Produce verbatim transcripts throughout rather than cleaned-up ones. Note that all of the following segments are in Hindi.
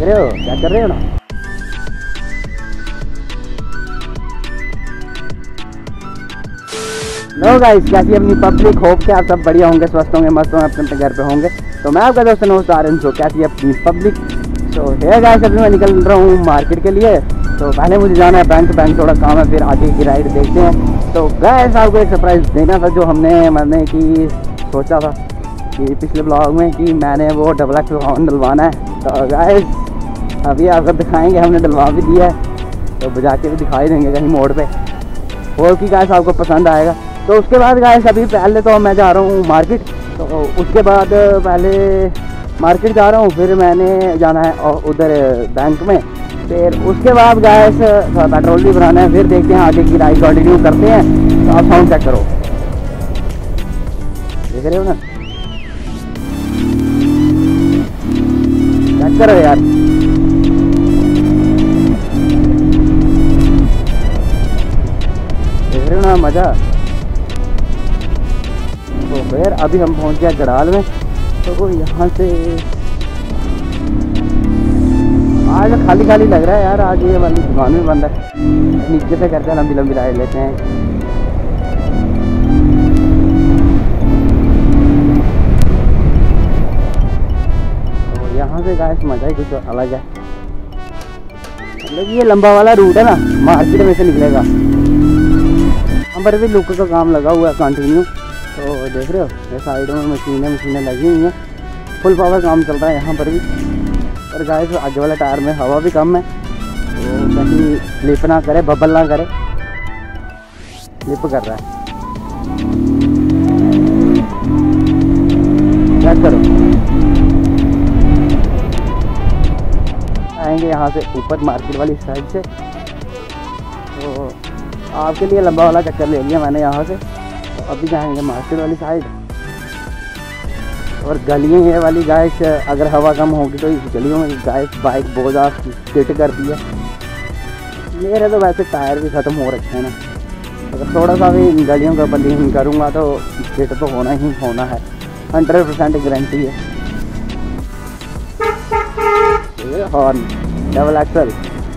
रहे हो क्या कर रहे हो ना। नो गाइस, कैसी अपनी पब्लिक, होप कि आप सब बढ़िया होंगे, स्वस्थ होंगे, मस्त होंगे, अपने अपने घर पे होंगे। तो मैं आपका दोस्त नोस्ट आर्यन। सो कैसी अपनी पब्लिक। तो है गाइस, अभी मैं निकल रहा हूँ मार्केट के लिए। तो पहले मुझे जाना है बैंक बैंक थोड़ा काम है, फिर आगे की राइड देखते हैं। तो गाइस आपको एक सरप्राइज़ देना था जो हमने मैंने कि सोचा था कि पिछले ब्लॉग में कि मैंने वो डबल एक्सल हॉर्न डलवाना है। तो गाइस अभी आपको दिखाएंगे, हमने डलवा भी दिया है तो बजा के भी दिखाई देंगे कहीं मोड़ पे, और कि गाइस आपको पसंद आएगा। तो उसके बाद गाइस अभी पहले तो मैं जा रहा हूँ मार्केट। तो उसके बाद पहले मार्केट जा रहा हूँ, फिर मैंने जाना है उधर बैंक में, फिर उसके बाद गाइस थोड़ा पेट्रोल भी भराना है। फिर देखते हैं आगे की राइड कंटिन्यू करते हैं। तो आप साउंड चेक करो, देख रहे हो ना, चेक करो यार। देख रहे हो ना मज़ा। तो फिर अभी हम पहुंच गए गड़ाल में। तो यहाँ से आज खाली खाली लग रहा है यार, आज ये वाली दुकान में बंद है। नीचे से करके लंबी लंबी राइड लेते हैं। तो यहाँ से गाइस मज़ा ही कुछ अलग है। मतलब ये लंबा वाला रूट है ना, मार्केट में से निकलेगा। यहाँ पर भी लुक का काम लगा हुआ है कंटिन्यू। तो देख रहे हो ये साइड में मशीनें मशीनें लगी हुई हैं, फुल पावर काम चल रहा है यहाँ पर भी। और गाइस आगे वाले टायर में हवा भी कम है, तो कहीं स्लिप ना करे, बबल ना करे। स्लिप कर रहा है, चेक करो। आएंगे यहाँ से ऊपर मार्केट वाली साइड से। तो आपके लिए लंबा वाला चक्कर ले लिया मैंने यहाँ से। तो अभी जाएंगे मार्केट वाली साइड। और गलियाँ ये वाली गाइस, अगर हवा कम होगी तो इस गलियों में गाइस बाइक बहुत ज़्यादा स्किट करती है। मेरे तो वैसे टायर भी ख़त्म हो रखे हैं ना, अगर थोड़ा सा भी इन गलियों का बलिंग करूँगा तो स्किट तो होना ही होना है, हंड्रेड परसेंट गारंटी है। ये horn double axle.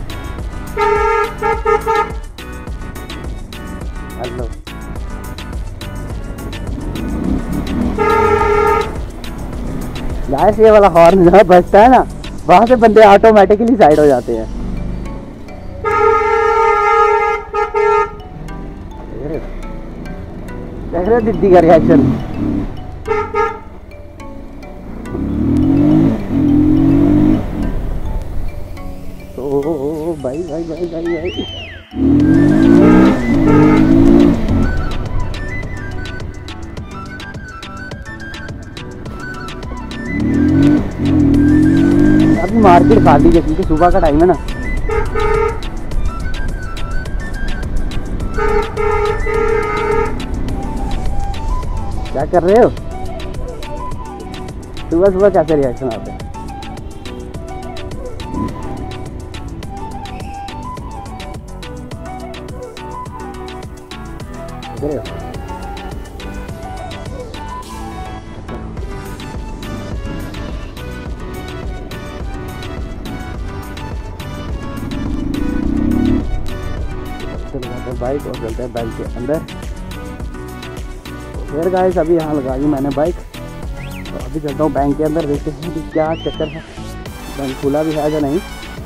Hello guys, ये वाला हॉर्न जहाँ बजता है ना, वहाँ से बंदे ऑटोमेटिकली साइड हो जाते हैं। देख रहे हो दीदी का रिएक्शन। तो भाई भाई भाई भाई भाई अभी मार्केट खाली है क्योंकि सुबह का टाइम है ना। क्या कर रहे हो सुबह सुबह, कैसे रिएक्शन आते हैं। बाइक और चलते हैं बैंक के अंदर। फिर गाइस अभी यहाँ लगाई मैंने बाइक। तो अभी चलता हूँ बैंक के अंदर, देखते हैं कि क्या चक्कर है, बैंक खुला भी है या नहीं।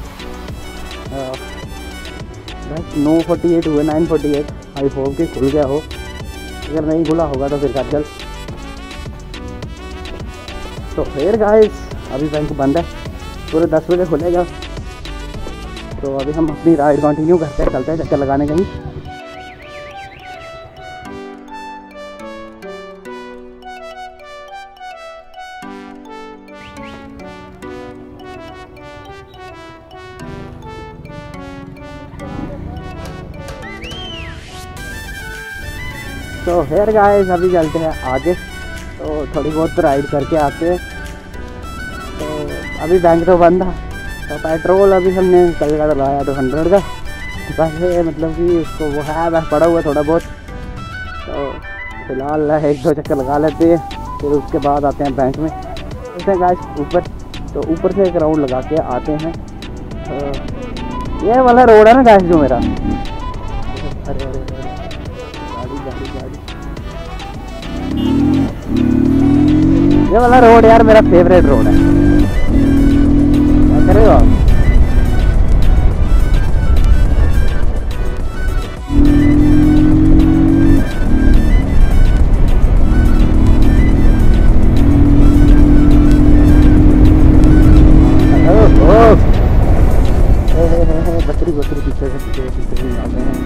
बस नौ फोर्टी एट हुए, nine forty eight. I hope कि खुल गया हो, अगर नहीं खुला होगा तो फिर चल। तो फिर गाइस अभी बैंक बंद है, पूरे दस बजे खुलेगा। तो अभी हम अपनी राइड कंटिन्यू करते हैं, चलते हैं चक्कर लगाने कहीं। तो फिर गाइस अभी चलते हैं आगे, तो थोड़ी बहुत राइड करके आते हैं। तो अभी बैंक तो बंद है। तो पेट्रोल अभी हमने कल का डलवाया तो हंड्रेड का, वैसे मतलब कि उसको वो है बस पड़ा हुआ थोड़ा बहुत। तो फिलहाल एक दो चक्कर लगा लेते हैं, फिर उसके बाद आते हैं बैंक में। चलते हैं गाइस ऊपर, तो ऊपर से एक राउंड लगा के आते हैं। ये वाला रोड है ना गाइस जो मेरा, अरे अरे गाड़ी गाड़ी गाड़ी, ये वाला रोड यार मेरा फेवरेट रोड है। क्या कर रहे हो आप? बकरी बकरी पीछे से पीछे पीछे नहीं आते हैं।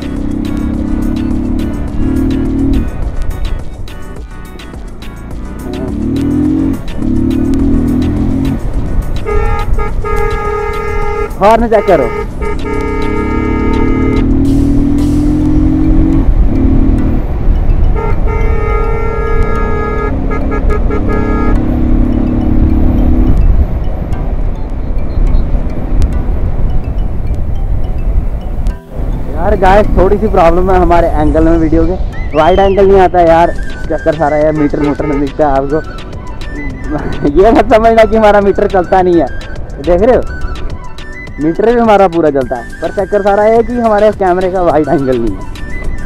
हॉर्न चेक करो। यार गाइस थोड़ी सी प्रॉब्लम है हमारे एंगल में, वीडियो के वाइड एंगल नहीं आता यार, चक्कर सारा है, मीटर मीटर में दिखता है आपको। ये मत समझना कि हमारा मीटर चलता नहीं है, देख रहे हो मीटर भी हमारा पूरा चलता है, पर चक्कर सारा है कि हमारे कैमरे का वाइड एंगल नहीं है।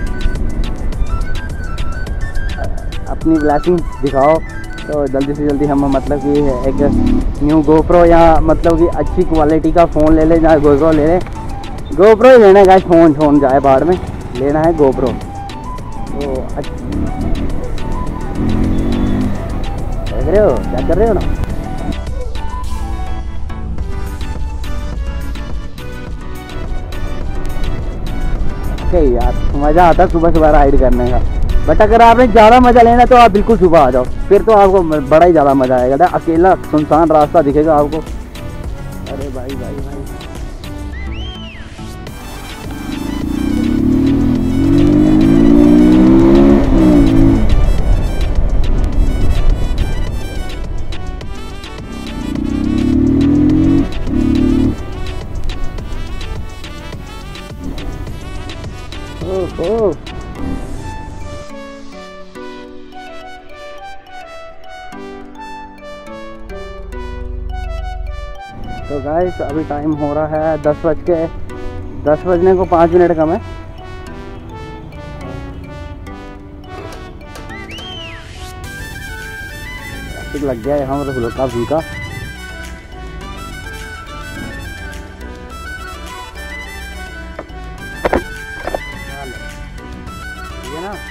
अपनी ब्लेसिंग दिखाओ तो जल्दी से जल्दी हम मतलब कि एक न्यू गोप्रो या मतलब कि अच्छी क्वालिटी का फ़ोन ले लें, या गोप्रो ले लें। गोप्रो ही लेना है गाइस, फ़ोन फ़ोन जाए बाहर में, लेना है गोप्रो। तो देख रहे हो क्या कर रहे हो ना। ओके यार मज़ा आता है सुबह सुबह राइड करने का, बट अगर आपने ज़्यादा मज़ा लेना तो आप बिल्कुल सुबह आ जाओ, फिर तो आपको बड़ा ही ज़्यादा मज़ा आएगा। अकेला सुनसान रास्ता दिखेगा आपको। अरे भाई भाई भाई ओह तो गाइस अभी टाइम हो रहा है दस बज के दस बजने को पाँच मिनट कम है। ट्रैफिक लग गया यहाँ पर हल्का फुल्का। ये ना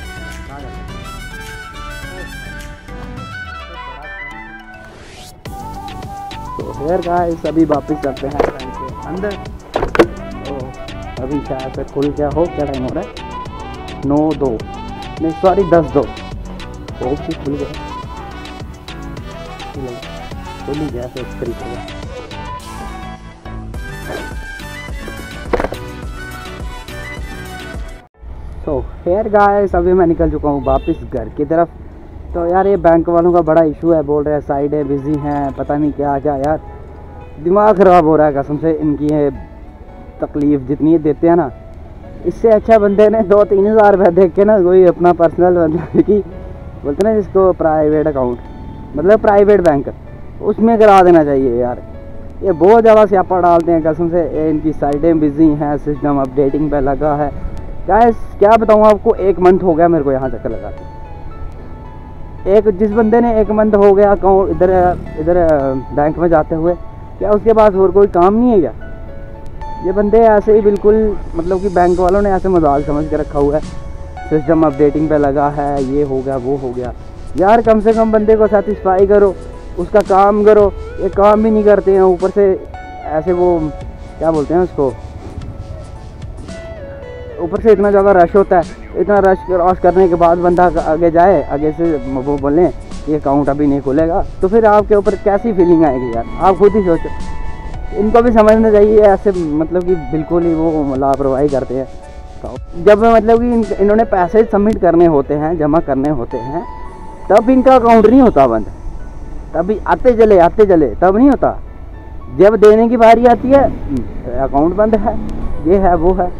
तो हेयर गाइस अभी वापस चलते हैं बैंक के अंदर। तो अभी शायद से खुल गया हो, क्या टाइम हो रहा है नौ दो नहीं सॉरी दस दो होप से खुल गया, खुल ही गया इस तरीके का। तो हेयर गाइस अभी मैं निकल चुका हूँ वापस घर की तरफ। तो यार ये बैंक वालों का बड़ा इशू है, बोल रहे हैं साइडें बिजी हैं, पता नहीं क्या क्या। यार दिमाग ख़राब हो रहा है कसम से, इनकी ये तकलीफ़ जितनी देते हैं ना, इससे अच्छा बंदे ने दो तीन हज़ार रुपये देख के ना कोई अपना पर्सनल मतलब कि बोलते ना जिसको प्राइवेट अकाउंट मतलब प्राइवेट बैंक, उसमें करा देना चाहिए यार। ये बहुत ज़्यादा स्यापा डालते हैं कसम से। ये इनकी साइडें बिजी हैं, सिस्टम अपडेटिंग पे लगा है। गाइस क्या बताऊँ आपको, एक मंथ हो गया मेरे को यहाँ चक्कर लगा के। एक जिस बंदे ने एक मंथ हो गया अकाउंट इधर इधर बैंक में जाते हुए, क्या उसके पास और कोई काम नहीं है क्या? ये बंदे ऐसे ही बिल्कुल मतलब कि बैंक वालों ने ऐसे मजाक समझ के रखा हुआ है, सिस्टम अपडेटिंग पे लगा है, ये हो गया वो हो गया। यार कम से कम बंदे को सेटिस्फाई करो, उसका काम करो। ये काम भी नहीं करते हैं, ऊपर से ऐसे वो क्या बोलते हैं उसको, ऊपर से इतना ज़्यादा रश होता है। इतना रश क्रॉस करने के बाद बंदा आगे जाए, आगे से वो बोलें ये अकाउंट अभी नहीं खुलेगा, तो फिर आपके ऊपर कैसी फीलिंग आएगी यार, आप खुद ही सोचो। इनको भी समझना चाहिए, ऐसे मतलब कि बिल्कुल ही वो लापरवाही करते हैं। जब मतलब कि इन, इन्होंने पैसे सबमिट करने होते हैं, जमा करने होते हैं, तब इनका अकाउंट नहीं होता बंद, तभी आते चले आते चले तब नहीं होता। जब देने की बारी आती है अकाउंट बंद है, ये है वो है,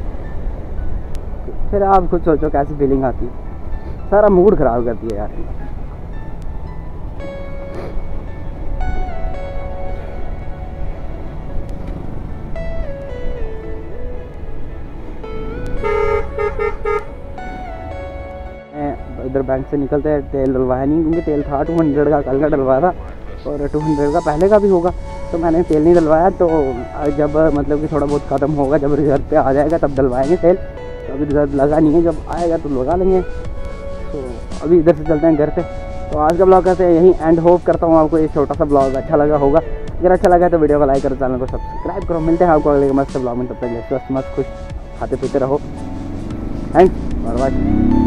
फिर आप खुद सोचो कैसी फीलिंग आती है। सारा मूड ख़राब करती है यार। इधर बैंक से निकलते हैं, तेल डलवाया नहीं क्योंकि तेल था टू हंड्रेड का, कल का डलवाया था और टू हंड्रेड का पहले का भी होगा, तो मैंने तेल नहीं डलवाया। तो जब मतलब कि थोड़ा बहुत ख़त्म होगा, जब रिजर्व पे आ जाएगा तब डलवाएंगे तेल। तो अभी रिजर्व लगा नहीं है, जब आएगा तो लगा लेंगे। तो अभी इधर से चलते हैं घर पे। तो आज का ब्लॉग करते हैं यहीं एंड। होप करता हूँ आपको ये छोटा सा ब्लॉग अच्छा लगा होगा। अगर अच्छा लगा तो वीडियो को लाइक करो, चैनल को सब्सक्राइब करो। मिलते हैं आपको अगले मस्त ब्लॉग में, तब तक स्वस्थ मस्त खुश खाते पीते रहो। Thanks for watching.